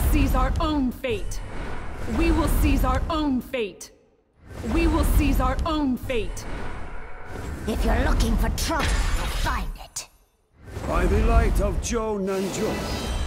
seize our own fate. We will seize our own fate. We will seize our own fate. If you're looking for trouble, you'll find it. By the light of Zhou Nanzhou,